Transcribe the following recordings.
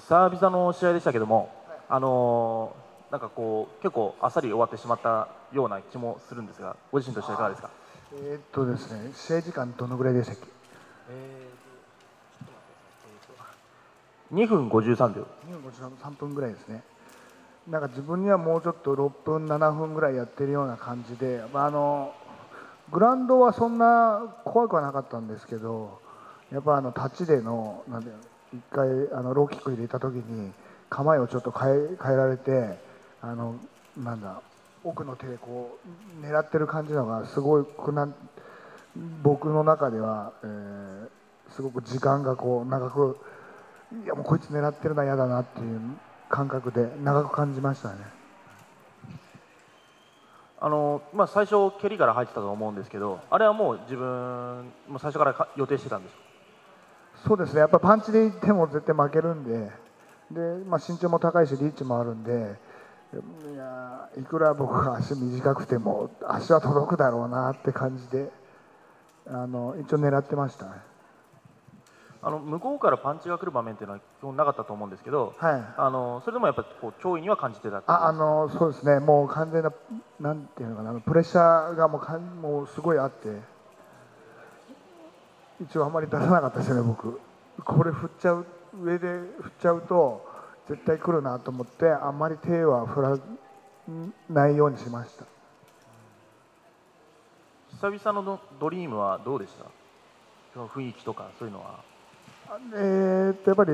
久々の試合でしたけども、なんかこう結構あっさり終わってしまったような気もするんですが、ご自身としてはいかがですか？ ですね、試合時間どのぐらいでしたっけ？ 2分53秒。 2分53分ぐらいですね。なんか自分にはもうちょっと6分、7分ぐらいやってるような感じで、グラウンドはそんな怖くはなかったんですけど、やっぱ立ちでの、なんで一回ローキック入れた時に構えをちょっと変えられて、なんだ奥の手でこう狙ってる感じのがすごく僕の中では、すごく時間がこう長く、いやもうこいつ狙ってるな、嫌だなっていう感覚で長く感じましたね。 最初蹴りから入ってたと思うんですけど、あれはもう自分も最初から予定してたんですか？ そうですね、やっぱパンチでいっても絶対負けるんで、身長も高いしリーチもあるんで、いくら僕が足短くても足は届くだろうなって感じで一応狙ってましたね。 向こうからパンチが来る場面っていうのは基本なかったと思うんですけど、 はい、 それでもやっぱこう脅威には感じてたってことですか？ そうですね、もう完全な、なんていうのかな、プレッシャーがもうすごいあって、一応あまり出さなかったですよね、僕。これ振っちゃう、上で振っちゃうと絶対来るなと思って、あんまり手は振らないようにしました。 久々のドリームはどうでした？その雰囲気とかそういうのは。 やっぱり、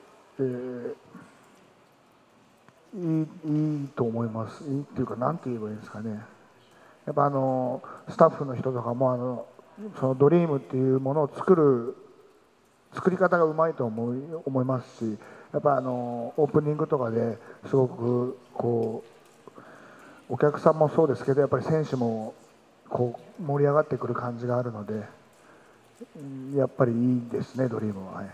いいと思います。いいっていうか、なんて言えばいいんですかね。やっぱスタッフの人とかもそのドリームっていうものを作り方がうまいと思いますし、やっぱオープニングとかですごくこうお客さんもそうですけど、やっぱり選手もこう盛り上がってくる感じがあるので、やっぱりいいですね、ドリームは。はい。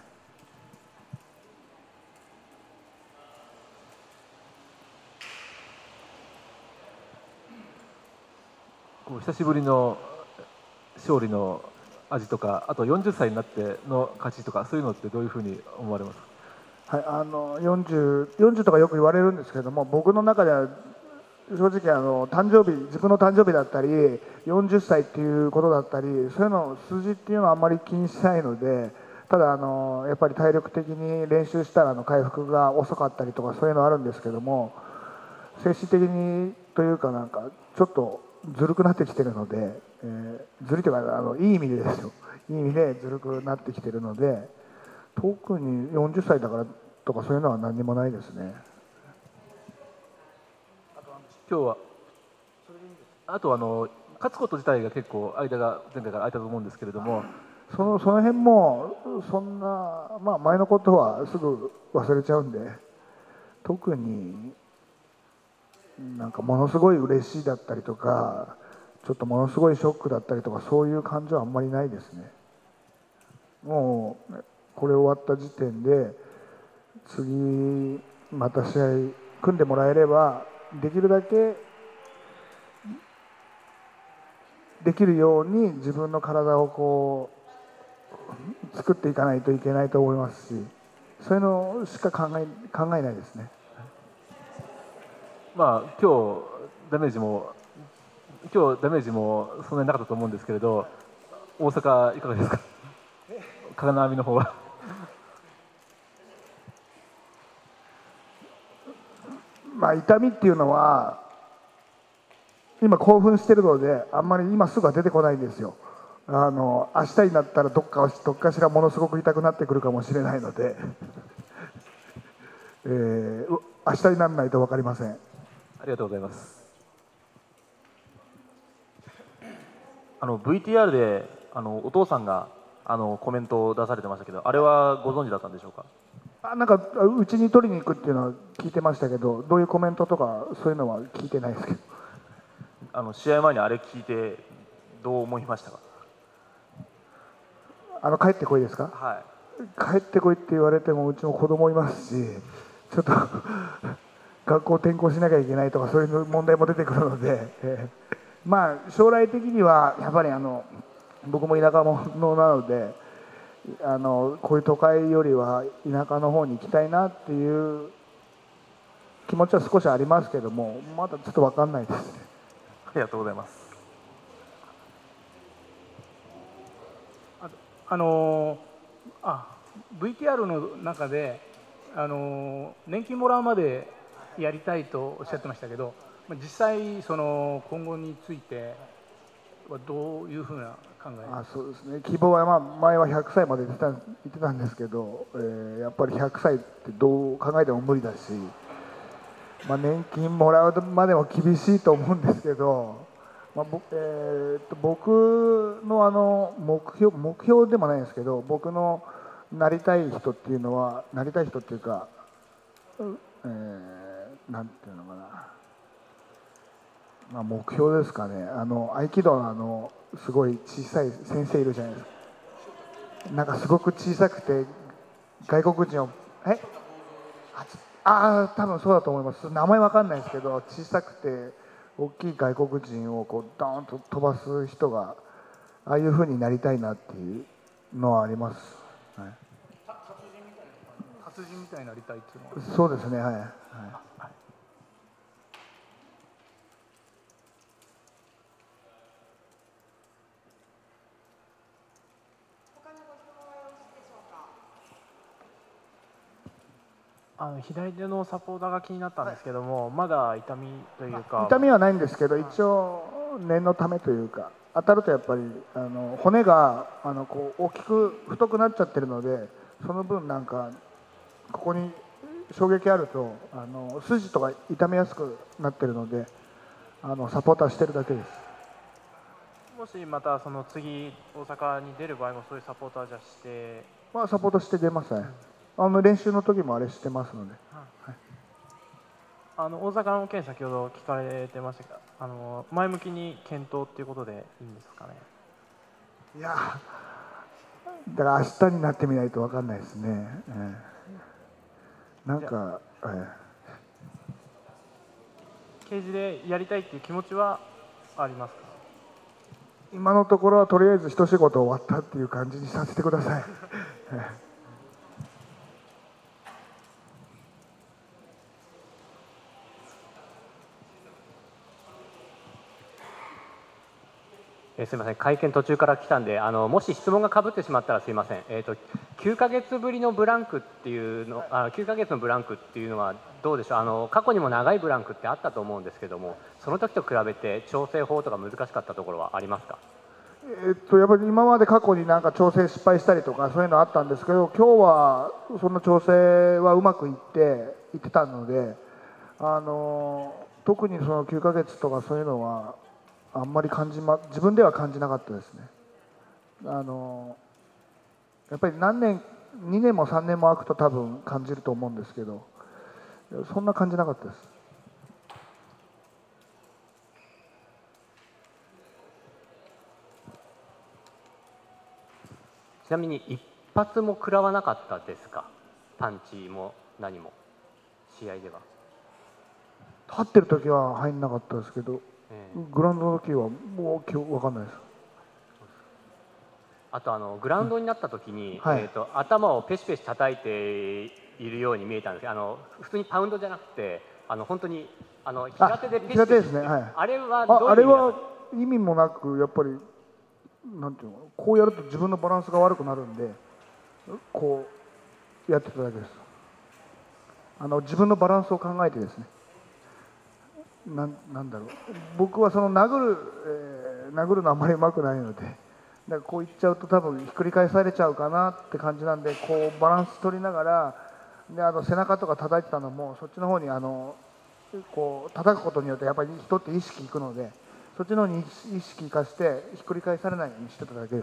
こう久しぶりの勝利の味とか、あと40歳になっての勝ちとか、そういうのってどういうふうに思われますか？ はい、40とかよく言われるんですけども、僕の中では正直自分の誕生日だったり40歳っていうことだったり、そういうの数字っていうのはあんまり気にしないので、ただやっぱり体力的に練習したら回復が遅かったりとかそういうのあるんですけども、精神的にというかなんかちょっとずるくなってきてるので、ずるいというかいい意味でですよ、いい意味でずるくなってきてるので、特に40歳だからとかそういうのは何にもないですね。 今日はあと勝つこと自体が結構間が前回から空いたと思うんですけれども、 その辺もそんな、前のことはすぐ忘れちゃうんで、特になんかものすごい嬉しいだったりとか、ちょっとものすごいショックだったりとか、そういう感情はあんまりないですね。もうこれ終わった時点で次また試合組んでもらえれば、できるだけできるように自分の体をこう作っていかないといけないと思いますし、そういうのしか考えないですね。 今日ダメージもそんなになかったと思うんですけれど、大阪いかがですか？金網の方は。 痛みっていうのは今興奮してるのであんまり今すぐは出てこないんですよ。明日になったらどっかしらものすごく痛くなってくるかもしれないので、明日にならないと分かりません。 ありがとうございます。 VTR でお父さんがコメントを出されてましたけど、あれはご存知だったんでしょうか？ なんかうちに取りに行くっていうのは聞いてましたけど、どういうコメントとかそういうのは聞いてないですけど。 試合前にあれ聞いてどう思いましたか？ 帰ってこいですか？ は帰ってこいって言われてもうちも子供いますし、ちょっと学校転校しなきゃいけないとかそういう問題も出てくるので、将来的にはやっぱり僕も田舎者なので、 こういう都会よりは田舎の方に行きたいなっていう気持ちは少しありますけども、まだちょっと分かんないですね。 ありがとうございます。 VTR の中で年金もらうまでやりたいとおっしゃってましたけど、実際その今後についてはどういうふうな考え？ そうですね、希望は、前は100歳まで言ってたんですけど、やっぱり100歳ってどう考えても無理だし、年金もらうまでも厳しいと思うんですけど、僕の目標でもないですけど、僕のなりたい人っていうのは、なりたい人っていうか、なんていうのかな、目標ですかね。合気道のすごい小さい先生いるじゃないですか。なんかすごく小さくて外国人を多分そうだと思います。名前わかんないですけど、小さくて大きい外国人をこうドーンと飛ばす人がああいう風になりたいなっていうのはあります。はい、 達人みたいになりたいっていうのは？ そうですね。はい。はい。 左手のサポーターが気になったんですけども、まだ痛みというか、 痛みはないんですけど、一応念のためというか、当たるとやっぱり骨がこう大きく太くなっちゃってるので、その分なんかここに衝撃あると筋とか痛めやすくなってるので、サポーターしてるだけです。 もしまたその次大阪に出る場合もそういうサポーターじゃして、 サポートして出ますね。練習の時もあれしてますので。はい、 大阪の件先ほど聞かれてましたけど、前向きに検討っていうことでいいんですかね？ いや、だから明日になってみないと分かんないですね。なんか、 ケージでやりたいっていう気持ちはありますか？ 今のところはとりあえず一仕事終わったっていう感じにさせてください。 すみません、会見途中から来たんで、もし質問がかぶってしまったらすみません。9ヶ月ぶりのブランクっていうの、9ヶ月のブランクっていうのはどうでしょう。過去にも長いブランクってあったと思うんですけども、その時と比べて調整法とか難しかったところはありますか？ やっぱり今まで過去になんか調整失敗したりとかそういうのあったんですけど、今日はその調整はうまくいってたので、特にその9ヶ月とかそういうのはあんまり自分では感じなかったですね。やっぱり2年も3年も空くと多分感じると思うんですけど、そんな感じなかったです。 ちなみに一発も食らわなかったですか？パンチも何も試合では。 立ってる時は入んなかったですけど、グラウンドの時はもう今日分かんないです。 あとグラウンドになった時に、 はい、 頭をペシペシ叩いているように見えたんですけど、普通にパウンドじゃなくて本当に平手でペシペシ、 平手ですね。はい、 あれはどういう意味ですか？ あれは意味もなく、やっぱりなんていうの、こうやると自分のバランスが悪くなるんで、こうやってただけです。自分のバランスを考えてですね。なんだろう、僕はその殴るのあんまりうまくないので、だからこういっちゃうと多分ひっくり返されちゃうかなって感じなんで、こうバランス取りながら、で背中とか叩いてたのもそっちの方にこう叩くことによってやっぱり人って意識いくので、そっちの方に意識生かしてひっくり返されないようにしてただけです。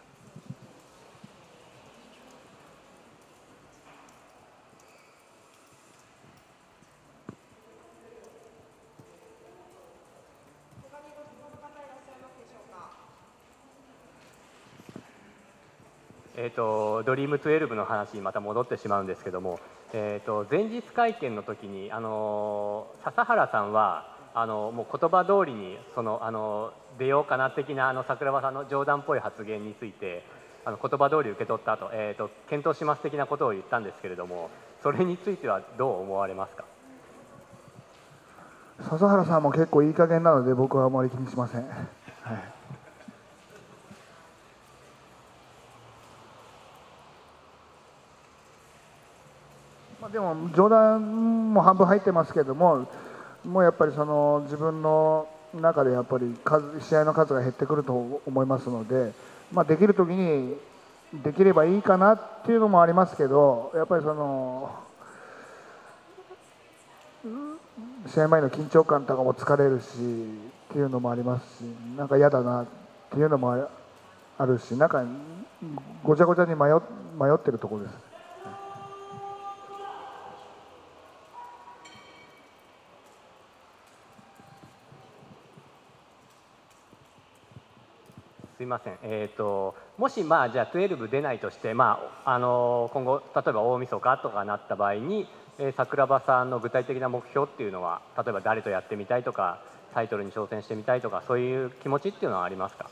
ドリーム12の話にまた戻ってしまうんですけども、前日会見の時に笹原さんはもう言葉通りに出ようかな的な桜庭さんの冗談っぽい発言について言葉通り受け取った後、検討します的なことを言ったんですけれども、それについてはどう思われますか。 笹原さんも結構いい加減なので僕はあまり気にしません。はい、でも冗談も半分入ってますけども、もうやっぱりその自分の中でやっぱり試合の数が減ってくると思いますので、できる時にできればいいかなっていうのもありますけど、やっぱりその試合前の緊張感とかも疲れるしっていうのもありますし、なんか嫌だなっていうのもあるし、なんかごちゃごちゃに迷ってるところです。 すいません、もしじゃあ12出ないとして、今後例えば大晦日とかなった場合に、桜庭さんの具体的な目標っていうのは、例えば誰とやってみたいとかタイトルに挑戦してみたいとか、そういう気持ちっていうのはありますか。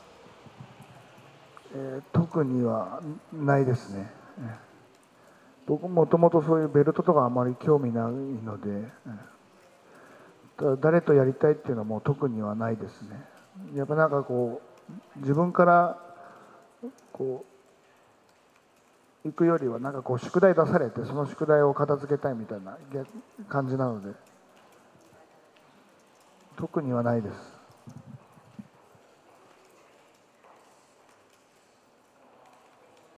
特にはないですね。僕もともとそういうベルトとかあまり興味ないので、ただ誰とやりたいっていうのはもう特にはないですね。やっぱなんかこう自分からこう行くよりはなんかこう宿題出されてその宿題を片付けたいみたいな感じなので特にはないです。